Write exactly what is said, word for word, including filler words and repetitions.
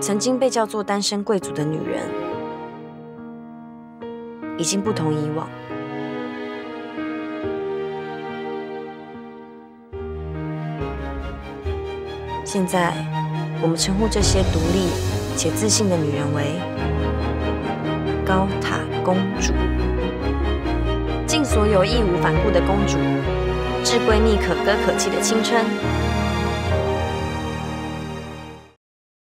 曾经被叫做单身贵族的女人，已经不同以往。现在，我们称呼这些独立且自信的女人为高塔公主。敬所有义无反顾的公主，致闺蜜可歌可泣的青春。